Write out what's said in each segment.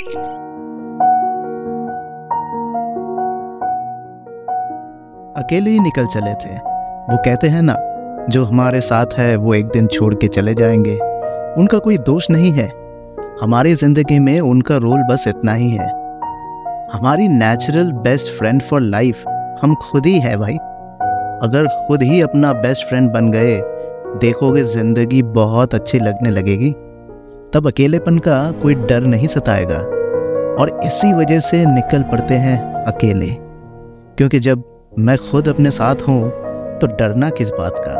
अकेले ही निकल चले थे। वो कहते हैं ना, जो हमारे साथ है वो एक दिन छोड़ के चले जाएंगे। उनका कोई दोष नहीं है, हमारी जिंदगी में उनका रोल बस इतना ही है। हमारी natural best friend for life हम खुद ही है भाई। अगर खुद ही अपना बेस्ट फ्रेंड बन गए, देखोगे जिंदगी बहुत अच्छी लगने लगेगी। तब अकेलेपन का कोई डर नहीं सताएगा। और इसी वजह से निकल पड़ते हैं अकेले, क्योंकि जब मैं खुद अपने साथ हूं तो डरना किस बात का।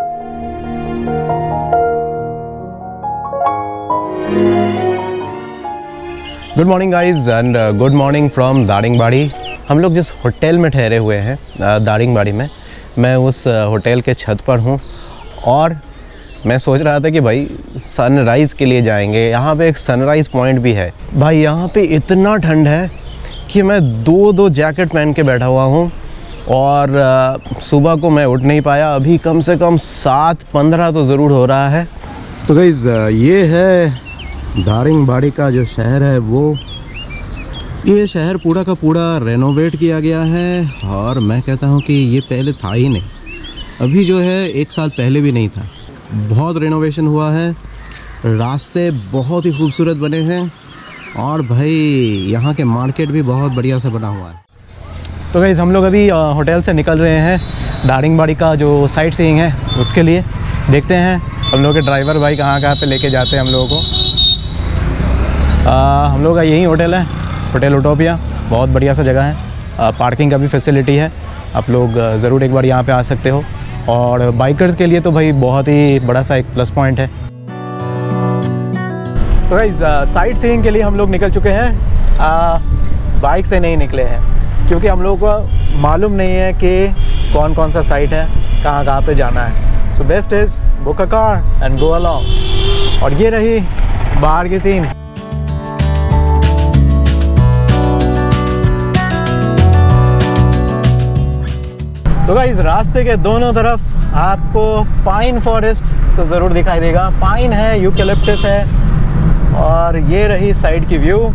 Good morning guys and good morning from Daringbadi. हम लोग जिस होटल में ठहरे हुए हैं दारिंगबाड़ी में, मैं उस होटल के छत पर हूँ और मैं सोच रहा था कि भाई सनराइज़ के लिए जाएंगे। यहाँ पे एक सनराइज़ पॉइंट भी है। भाई यहाँ पे इतना ठंड है कि मैं दो जैकेट पहन के बैठा हुआ हूँ और सुबह को मैं उठ नहीं पाया। अभी कम से कम 7:15 तो ज़रूर हो रहा है। तो गाइज़ ये है दारिंगबाड़ी का जो शहर है, वो ये शहर पूरा का पूरा रेनोवेट किया गया है। और मैं कहता हूँ कि ये पहले था ही नहीं, अभी जो है 1 साल पहले भी नहीं था। बहुत रेनोवेशन हुआ है, रास्ते बहुत ही खूबसूरत बने हैं और भाई यहाँ के मार्केट भी बहुत बढ़िया से बना हुआ है। तो गाइस हम लोग अभी होटल से निकल रहे हैं दारिंगबाड़ी का जो साइट सीइंग है उसके लिए। देखते हैं हम लोग के ड्राइवर भाई कहाँ पे लेके जाते हैं हम लोगों को। हम लोग का यही होटल है, होटल उटोपिया। बहुत बढ़िया सा जगह है, पार्किंग का भी फैसिलिटी है। आप लोग ज़रूर एक बार यहाँ पे आ सकते हो। और बाइकर्स के लिए तो भाई बहुत ही बड़ा सा एक प्लस पॉइंट है। तो गाइस साइट सीइंग के लिए हम लोग निकल चुके हैं। बाइक से नहीं निकले हैं क्योंकि हम लोगों को मालूम नहीं है कि कौन कौन सा साइट है, कहाँ पे जाना है। So best is book a car and go along. और ये रही बाहर की सीन। तो गाइस रास्ते के दोनों तरफ आपको पाइन फॉरेस्ट तो ज़रूर दिखाई देगा। पाइन है, यूकेलिप्टस है और ये रही साइड की व्यू।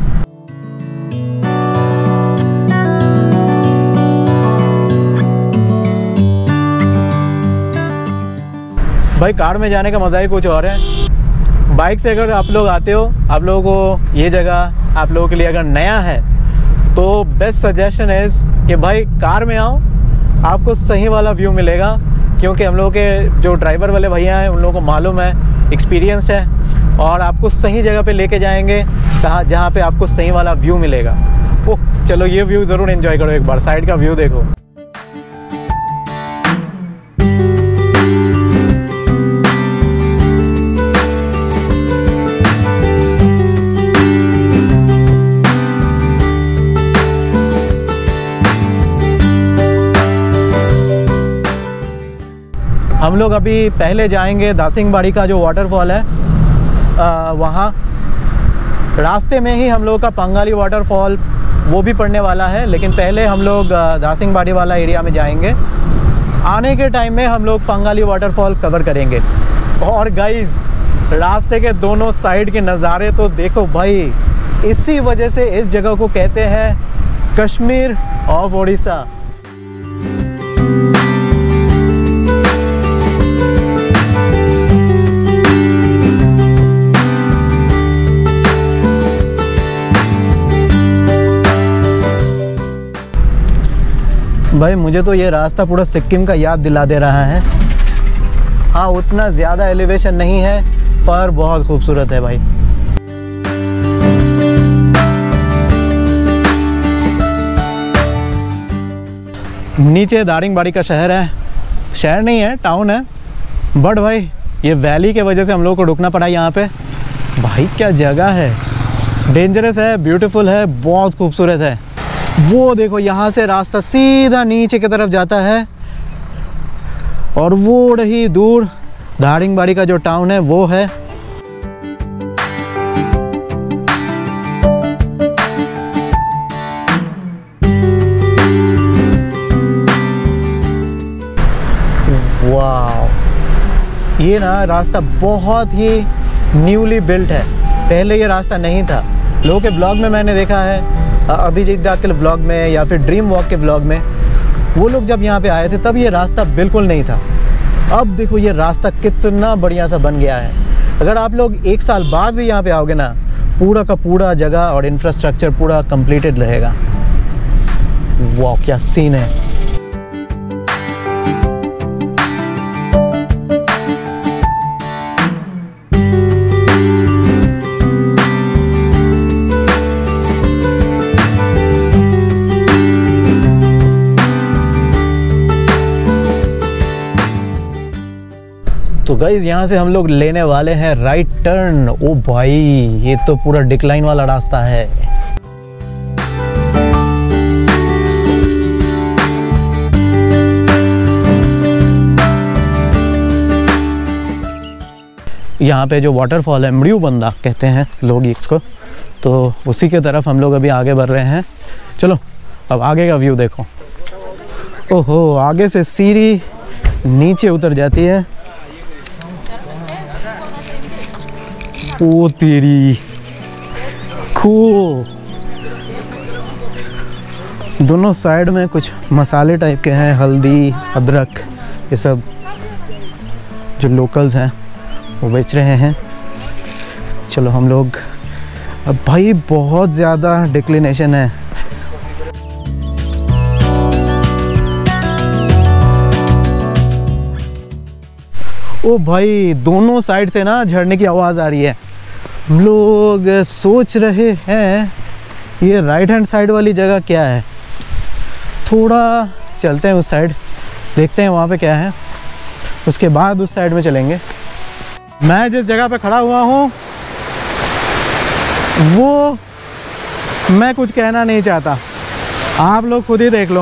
भाई कार में जाने का मज़ा ही कुछ और है। बाइक से अगर आप लोग आते हो, आप लोगों को ये जगह आप लोगों के लिए अगर नया है तो बेस्ट सजेशन इज़ कि भाई कार में आओ, आपको सही वाला व्यू मिलेगा। क्योंकि हम लोगों के जो ड्राइवर वाले भैया हैं उन लोगों को मालूम है, एक्सपीरियंस्ड है और आपको सही जगह पे लेके जाएंगे जहाँ पे आपको सही वाला व्यू मिलेगा। ओह चलो ये व्यू ज़रूर एंजॉय करो, एक बार साइड का व्यू देखो। हम लोग अभी पहले जाएंगे दारिंगबाड़ी का जो वाटरफॉल है वहाँ। रास्ते में ही हम लोग का पंगाली वाटरफॉल वो भी पड़ने वाला है, लेकिन पहले हम लोग दारिंगबाड़ी वाला एरिया में जाएंगे। आने के टाइम में हम लोग पंगाली वाटरफॉल कवर करेंगे। और गाइस रास्ते के दोनों साइड के नज़ारे तो देखो भाई, इसी वजह से इस जगह को कहते हैं कश्मीर ऑफ उड़ीसा। भाई मुझे तो ये रास्ता पूरा सिक्किम का याद दिला दे रहा है। हाँ उतना ज़्यादा एलिवेशन नहीं है पर बहुत खूबसूरत है भाई। नीचे दारिंगबाड़ी का शहर है, शहर नहीं है टाउन है, बट भाई ये वैली के वजह से हम लोग को रुकना पड़ा यहाँ पे। भाई क्या जगह है, डेंजरस है, ब्यूटीफुल है, बहुत खूबसूरत है। वो देखो यहाँ से रास्ता सीधा नीचे की तरफ जाता है और वो रही दूर दारिंगबाड़ी का जो टाउन है वो है। वाह, ये ना रास्ता बहुत ही न्यूली बिल्ट है, पहले ये रास्ता नहीं था। लोगों के ब्लॉग में मैंने देखा है, अभिजीत दा के ब्लॉग में या फिर ड्रीम वॉक के ब्लॉग में, वो लोग जब यहाँ पे आए थे तब ये रास्ता बिल्कुल नहीं था। अब देखो ये रास्ता कितना बढ़िया सा बन गया है। अगर आप लोग 1 साल बाद भी यहाँ पे आओगे ना, पूरा का पूरा जगह और इंफ्रास्ट्रक्चर पूरा कंप्लीटेड रहेगा। वाह क्या सीन है। तो गाइज यहाँ से हम लोग लेने वाले हैं राइट टर्न। ओ भाई ये तो पूरा डिक्लाइन वाला रास्ता है। यहाँ पे जो वाटरफॉल है, मृयूबंदा कहते हैं लोग इसको, तो उसी के तरफ हम लोग अभी आगे बढ़ रहे हैं। चलो अब आगे का व्यू देखो। ओहो आगे से सीढ़ी नीचे उतर जाती है। ओ तेरी कूल। दोनों साइड में कुछ मसाले टाइप के हैं, हल्दी अदरक ये सब जो लोकल्स हैं वो बेच रहे हैं। चलो हम लोग अब, भाई बहुत ज़्यादा डिक्लिनेशन है। ओ भाई दोनों साइड से ना झरने की आवाज़ आ रही है। हम लोग सोच रहे हैं ये राइट हैंड साइड वाली जगह क्या है। थोड़ा चलते हैं उस साइड, देखते हैं वहाँ पे क्या है, उसके बाद उस साइड में चलेंगे। मैं जिस जगह पे खड़ा हुआ हूँ वो मैं कुछ कहना नहीं चाहता, आप लोग खुद ही देख लो।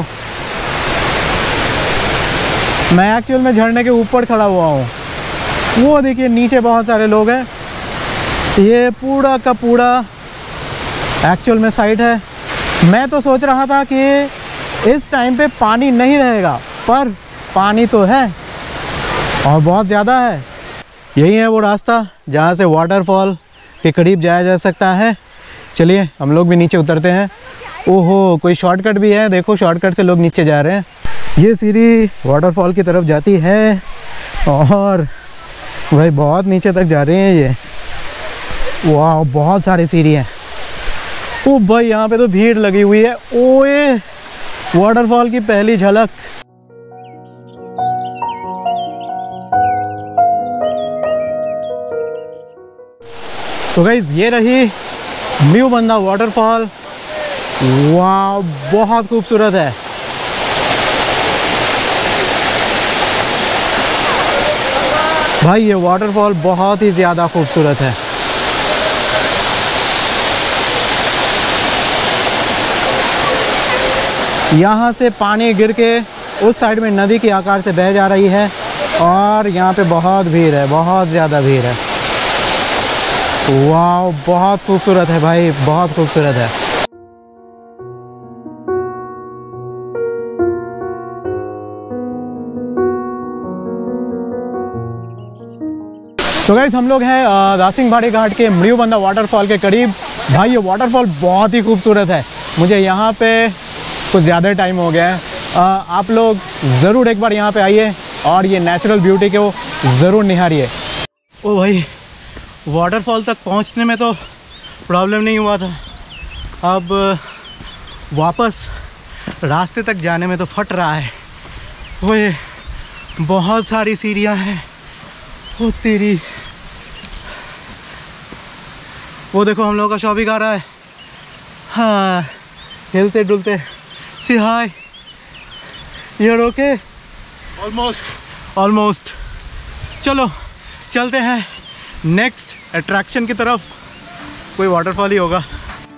मैं एक्चुअल में झरने के ऊपर खड़ा हुआ हूँ। वो देखिए नीचे बहुत सारे लोग हैं। ये पूरा का पूरा एक्चुअल में साइट है। मैं तो सोच रहा था कि इस टाइम पे पानी नहीं रहेगा, पर पानी तो है और बहुत ज़्यादा है। यही है वो रास्ता जहाँ से वाटरफॉल के करीब जाया जा सकता है। चलिए हम लोग भी नीचे उतरते हैं। ओहो कोई शॉर्टकट भी है, देखो शॉर्टकट से लोग नीचे जा रहे हैं। ये सीढ़ी वाटरफॉल की तरफ जाती है और भाई बहुत नीचे तक जा रही हैं ये। वाह बहुत सारी सीढ़ी हैं। ओ भाई यहाँ पे तो भीड़ लगी हुई है। ओए वाटरफॉल की पहली झलक। तो गाइस ये रही मृयूबंदा वाटरफॉल। वाह बहुत खूबसूरत है। भाई ये वाटरफॉल बहुत ही ज़्यादा खूबसूरत है। यहाँ से पानी गिर के उस साइड में नदी के आकार से बह जा रही है और यहाँ पे बहुत भीड़ है, बहुत ज़्यादा भीड़ है। वाह बहुत खूबसूरत है भाई, बहुत खूबसूरत है। तो गाइस हम लोग हैं दासिंगबाड़ी घाट के मृयूबंदा वाटरफॉल के करीब। भाई ये वाटरफॉल बहुत ही खूबसूरत है। मुझे यहाँ पे कुछ ज़्यादा टाइम हो गया है। आप लोग ज़रूर एक बार यहाँ पे आइए और ये नेचुरल ब्यूटी को ज़रूर निहारिए। ओ भाई वाटरफॉल तक पहुँचने में तो प्रॉब्लम नहीं हुआ था, अब वापस रास्ते तक जाने में तो फट रहा है। वो बहुत सारी सीढ़ियाँ हैं। ओ तेरी, वो देखो हम लोगों का शॉपिंग आ रहा है। हाँ हिलते डुलते। See hi, you're okay? Almost. चलो चलते हैं नेक्स्ट अट्रैक्शन की तरफ। कोई वाटरफॉल ही होगा।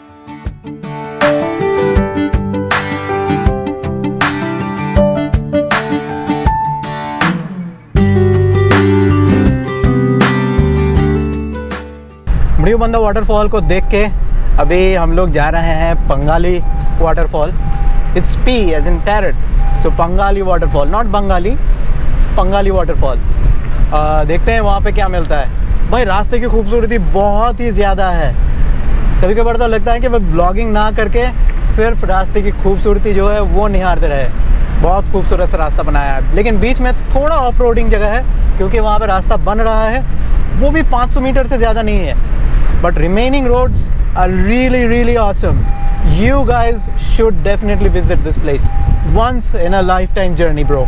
मृयूबंदा वाटरफॉल को देख के अभी हम लोग जा रहे हैं Pangali waterfall. It's P as in parrot, so Pangali waterfall, not Bengali, Pangali waterfall. देखते हैं वहाँ पे क्या मिलता है। भाई रास्ते की खूबसूरती बहुत ही ज़्यादा है। कभी कभार तो लगता है कि वह ब्लॉगिंग ना करके सिर्फ रास्ते की खूबसूरती जो है वो निहारते रहे। बहुत खूबसूरत सा रास्ता बनाया है, लेकिन बीच में थोड़ा ऑफ रोडिंग जगह है क्योंकि वहाँ पे रास्ता बन रहा है, वो भी 500 मीटर से ज़्यादा नहीं है। But remaining roads are really awesome. You guys should definitely visit this place once in a lifetime journey, bro.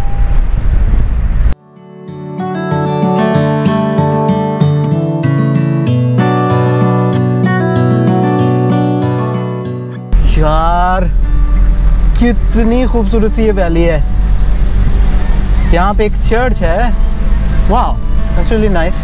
यार कितनी खूबसूरत सी ये वैली है। यहाँ पे एक चर्च है। Wow, that's really nice.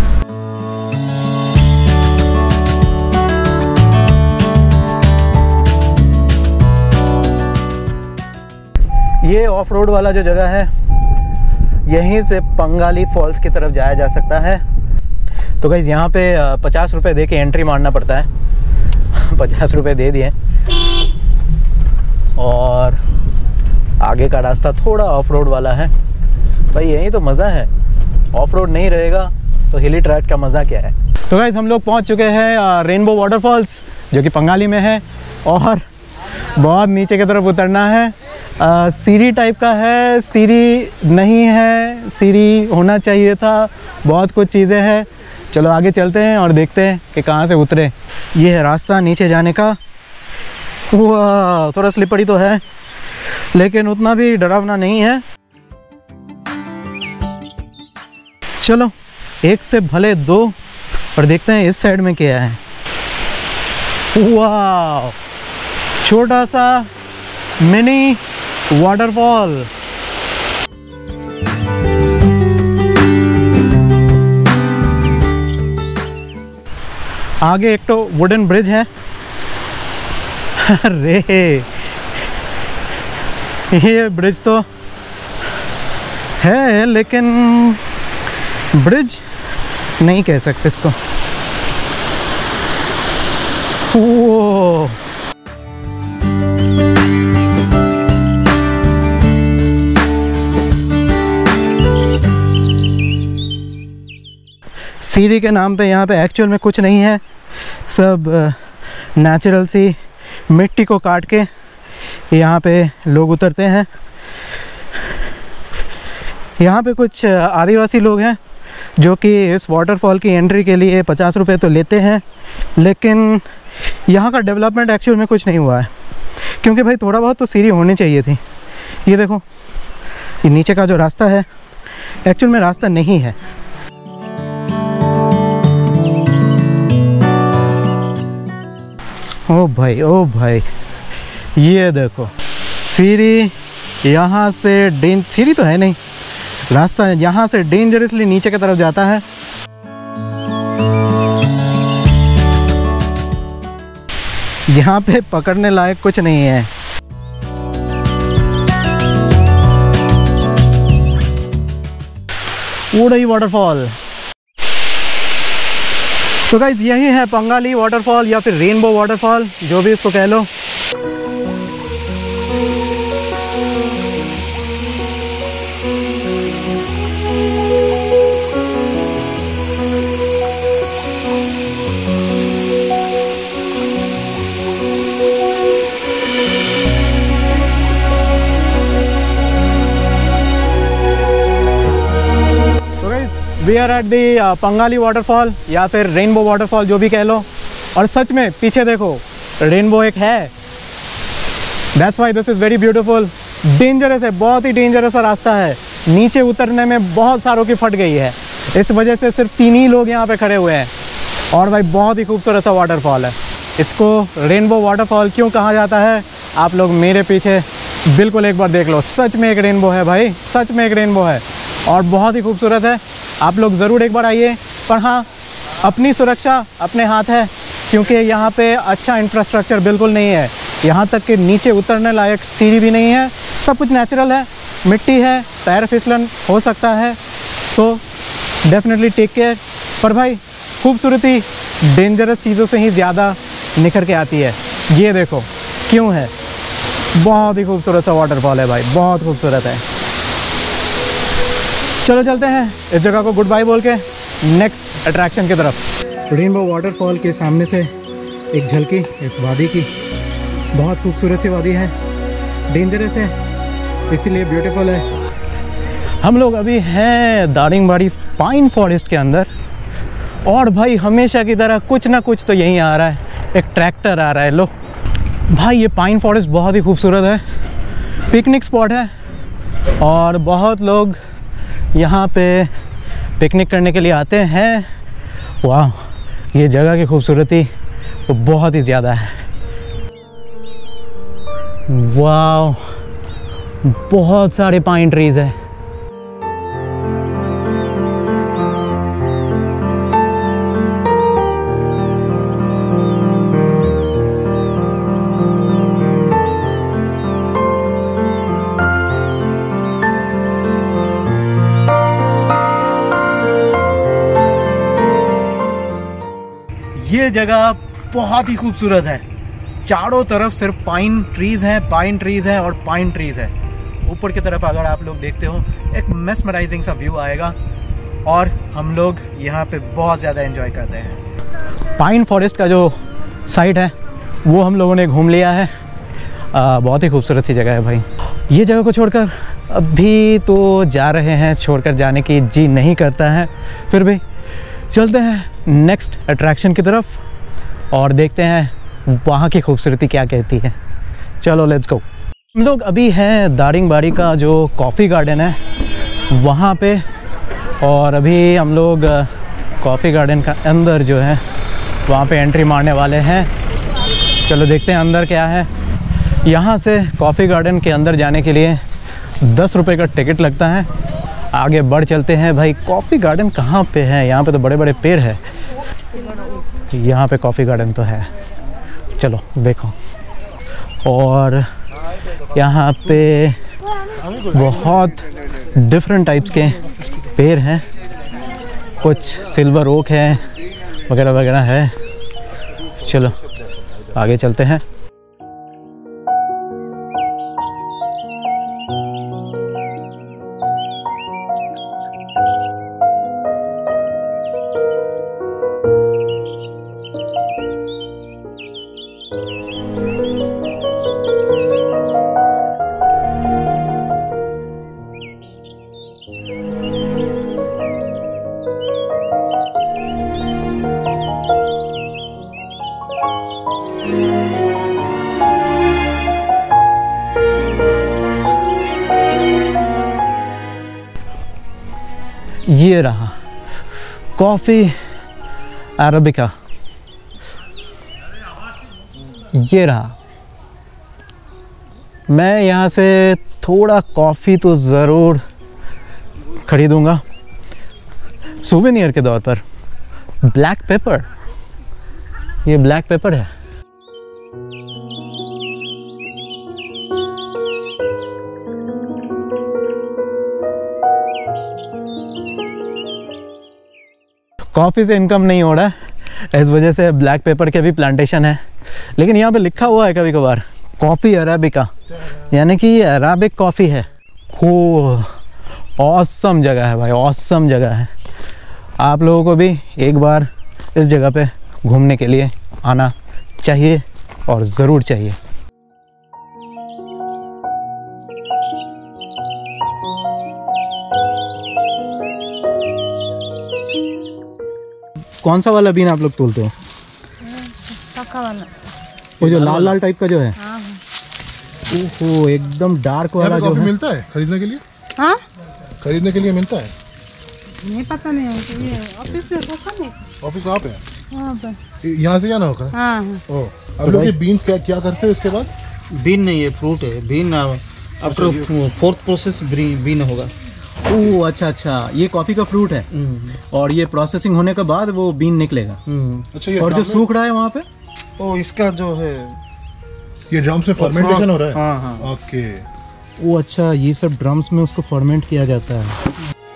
ये ऑफ रोड वाला जो जगह है, यहीं से पंगाली फॉल्स की तरफ जाया जा सकता है। तो गाइस यहाँ पे 50 रुपये दे के एंट्री मारना पड़ता है। 50 रुपये दे दिए और आगे का रास्ता थोड़ा ऑफ रोड वाला है। भाई यही तो मज़ा है, ऑफ रोड नहीं रहेगा तो हिली ट्रैक का मज़ा क्या है। तो गाइस हम लोग पहुँच चुके हैं रेनबो वाटरफॉल्स, जो कि पंगाली में है और बहुत नीचे की तरफ उतरना है। सीढ़ी टाइप का है, सीढ़ी नहीं है, सीढ़ी होना चाहिए था, बहुत कुछ चीज़ें हैं। चलो आगे चलते हैं और देखते हैं कि कहाँ से उतरे। ये है रास्ता नीचे जाने का। वाह, थोड़ा स्लिपरी तो है लेकिन उतना भी डरावना नहीं है। चलो एक से भले दो और देखते हैं इस साइड में क्या है। वाह, छोटा सा मिनी वाटरफॉल। आगे एक तो वुडन ब्रिज है। अरे ये ब्रिज तो है लेकिन ब्रिज नहीं कह सकते इसको। ओ सीढ़ी के नाम पे यहाँ पे एक्चुअल में कुछ नहीं है, सब नेचुरल सी मिट्टी को काट के यहाँ पे लोग उतरते हैं। यहाँ पे कुछ आदिवासी लोग हैं जो कि इस वाटरफॉल की एंट्री के लिए 50 रुपये तो लेते हैं, लेकिन यहाँ का डेवलपमेंट एक्चुअल में कुछ नहीं हुआ है क्योंकि भाई थोड़ा बहुत तो सीढ़ी होनी चाहिए थी। ये देखो, ये नीचे का जो रास्ता है एक्चुअल में रास्ता नहीं है। ओ भाई ये देखो, सीढ़ी यहाँ से सीढ़ी तो है नहीं, रास्ता यहाँ से डेंजरसली नीचे की तरफ जाता है। यहाँ पे पकड़ने लायक कुछ नहीं है। उड़ई वाटरफॉल। तो गाइस यही है पंगाली वाटरफॉल या फिर रेनबो वाटरफॉल, जो भी इसको कह लो। We are at the Pangali waterfall या फिर रेनबो वाटरफॉल, जो भी कह लो। और सच में पीछे देखो, रेनबो एक है। That's why this is very beautiful. Dangerous है, बहुत ही डेंजरस सा रास्ता है। नीचे उतरने में बहुत सारों की फट गई है, इस वजह से सिर्फ 3 ही लोग यहाँ पे खड़े हुए हैं। और भाई बहुत ही खूबसूरत सा वाटरफॉल है। इसको रेनबो वाटरफॉल क्यों कहा जाता है, आप लोग मेरे पीछे बिल्कुल एक बार देख लो। सच में एक रेनबो है भाई, सच में एक रेनबो है और बहुत ही खूबसूरत है। आप लोग ज़रूर एक बार आइए, पर हाँ, अपनी सुरक्षा अपने हाथ है क्योंकि यहाँ पे अच्छा इंफ्रास्ट्रक्चर बिल्कुल नहीं है। यहाँ तक कि नीचे उतरने लायक सीढ़ी भी नहीं है। सब कुछ नेचुरल है, मिट्टी है, पैर फिसलन हो सकता है। So definitely take care. पर भाई खूबसूरती डेंजरस चीज़ों से ही ज़्यादा निखर के आती है। ये देखो क्यों है, बहुत ही खूबसूरत सा वाटरफॉल है भाई, बहुत खूबसूरत है। चलो चलते हैं इस जगह को गुड बाय बोल के नेक्स्ट अट्रैक्शन की तरफ। रेनबो वाटरफॉल के सामने से एक झलकी इस वादी की। बहुत खूबसूरत सी वादी है, डेंजरस है इसीलिए ब्यूटीफुल है। हम लोग अभी हैं दारिंगबाड़ी पाइन फॉरेस्ट के अंदर, और भाई हमेशा की तरह कुछ ना कुछ तो यहीं आ रहा है। एक ट्रैक्टर आ रहा है। लो भाई, ये पाइन फॉरेस्ट बहुत ही खूबसूरत है, पिकनिक स्पॉट है और बहुत लोग यहाँ पे पिकनिक करने के लिए आते हैं। वाह, ये जगह की खूबसूरती वो बहुत ही ज़्यादा है। वाह, बहुत सारे पाइन ट्रीज़ है। ये जगह बहुत ही खूबसूरत है। चारों तरफ सिर्फ पाइन ट्रीज हैं और पाइन ट्रीज है। ऊपर की तरफ अगर आप लोग देखते हो एक मेस्मराइजिंग सा व्यू आएगा और हम लोग यहाँ पे बहुत ज़्यादा एंजॉय करते हैं। पाइन फॉरेस्ट का जो साइट है वो हम लोगों ने घूम लिया है। बहुत ही खूबसूरत सी जगह है भाई। ये जगह को छोड़कर अभी तो जा रहे हैं, छोड़कर जाने की जी नहीं करता है, फिर भी चलते हैं नेक्स्ट अट्रैक्शन की तरफ और देखते हैं वहाँ की खूबसूरती क्या कहती है। चलो लेट्स गो। हम लोग अभी हैं दारिंगबाड़ी का जो कॉफ़ी गार्डन है वहाँ पे, और अभी हम लोग कॉफ़ी गार्डन का अंदर जो है वहाँ पे एंट्री मारने वाले हैं। चलो देखते हैं अंदर क्या है। यहाँ से कॉफ़ी गार्डन के अंदर जाने के लिए 10 रुपये का टिकट लगता है। आगे बढ़ चलते हैं भाई। कॉफ़ी गार्डन कहाँ पे है? यहाँ पे तो बड़े बड़े पेड़ है। यहाँ पे कॉफ़ी गार्डन तो है, चलो देखो। और यहाँ पे बहुत डिफरेंट टाइप्स के पेड़ हैं, कुछ सिल्वर ओक है वगैरह वगैरह है। चलो आगे चलते हैं। ये रहा कॉफ़ी अरेबिका, ये रहा। मैं यहाँ से थोड़ा कॉफ़ी तो ज़रूर ख़रीदूँगा सूवेनियर के तौर पर। ब्लैक पेपर, ये ब्लैक पेपर है। कॉफ़ी से इनकम नहीं हो रहा है, इस वजह से ब्लैक पेपर के भी प्लांटेशन है। लेकिन यहाँ पे लिखा हुआ है कभी कभार कॉफ़ी अरेबिका, यानी कि ये अरेबिक कॉफ़ी है। हो, ऑसम जगह है भाई, ऑसम जगह है। आप लोगों को भी एक बार इस जगह पे घूमने के लिए आना चाहिए और ज़रूर चाहिए। कौन सा वाला बीन आप लोग तोलते हो? पक्का वाला, वो जो लाल लाल टाइप का जो है। हाँ। ओहो, एकदम डार्क वाला जो है। मिलता है खरीदने के लिए? हाँ, खरीदने के लिए मिलता है? नहीं पता नहीं हमको, ये ऑफिस में पता नहीं। ऑफिस वहाँ पे है? हाँ पे। यहाँ से जाना होगा? हाँ। ओह, अब लोग ये बीन्स क्या करते हैं इसके बाद? बीन नहीं, ये फ्रूट है। Been after 4th process been होगा। ओह अच्छा अच्छा, ये कॉफ़ी का फ्रूट है और ये प्रोसेसिंग होने के बाद वो बीन निकलेगा। अच्छा, ये और जो सूख रहा है वहाँ पे, ओ इसका जो है ये ड्रम्स में फर्मेंटेशन हो रहा है? हाँ हाँ। ओके। वो अच्छा, ये सब ड्रम्स में उसको फर्मेंट किया जाता है।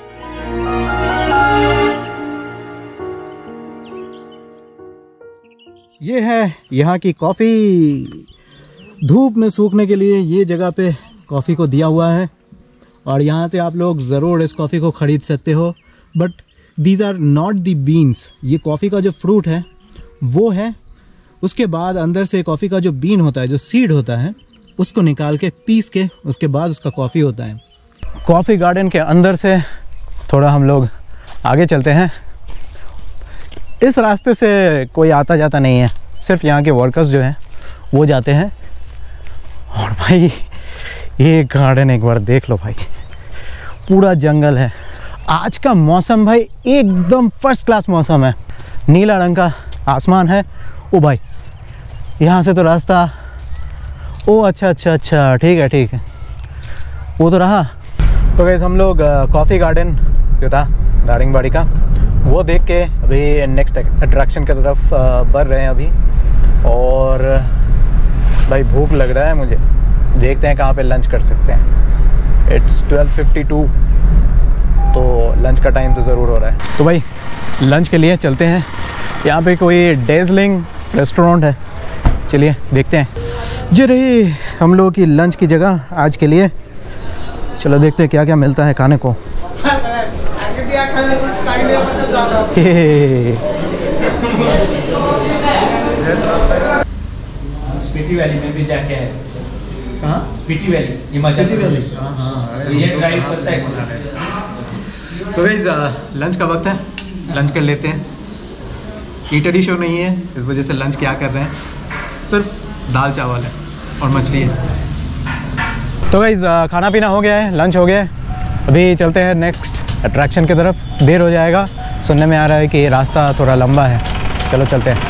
ये है यहाँ की कॉफ़ी। धूप में सूखने के लिए ये जगह पे कॉफ़ी को दिया हुआ है और यहाँ से आप लोग ज़रूर इस कॉफ़ी को ख़रीद सकते हो। But these are not the beans. ये कॉफ़ी का जो फ्रूट है वो है उसके बाद अंदर से कॉफ़ी का जो बीन होता है, जो सीड होता है, उसको निकाल के पीस के उसके बाद उसका कॉफ़ी होता है। कॉफ़ी गार्डन के अंदर से थोड़ा हम लोग आगे चलते हैं। इस रास्ते से कोई आता जाता नहीं है, सिर्फ यहाँ के वर्कर्स जो हैं वो जाते हैं। और भाई ये गार्डन एक बार देख लो भाई, पूरा जंगल है। आज का मौसम भाई एकदम फर्स्ट क्लास मौसम है, नीला रंग का आसमान है। ओ भाई यहाँ से तो रास्ता, ओ अच्छा अच्छा अच्छा, ठीक है, वो तो रहा। तो गाइस हम लोग कॉफ़ी गार्डन जो था दारिंगबाड़ी का, वो देख के अभी नेक्स्ट अट्रैक्शन की तरफ बढ़ रहे हैं अभी। और भाई भूख लग रहा है मुझे, देखते हैं कहाँ पे लंच कर सकते हैं। इट्स 12:52, तो लंच का टाइम तो ज़रूर हो रहा है। तो भाई लंच के लिए चलते हैं। यहाँ पे कोई डेज़लिंग रेस्टोरेंट है, चलिए देखते हैं। जी रही हम लोगों की लंच की जगह आज के लिए। चलो देखते हैं क्या क्या मिलता है खाने को। स्पीति वैली में भी जाके आए। कहाँ? स्पीति वैली, हिमाचल प्रदेश। तो ये ड्राइव करता है। तो गाइस लंच का वक्त है, लंच कर लेते हैं। ईटरी शो नहीं है, इस वजह से लंच क्या कर रहे हैं, सिर्फ दाल चावल है और मछली है। तो गाइस खाना पीना हो गया है, लंच हो गया है। अभी चलते हैं नेक्स्ट अट्रैक्शन की तरफ, देर हो जाएगा। सुनने में आ रहा है कि ये रास्ता थोड़ा लंबा है, चलो चलते हैं।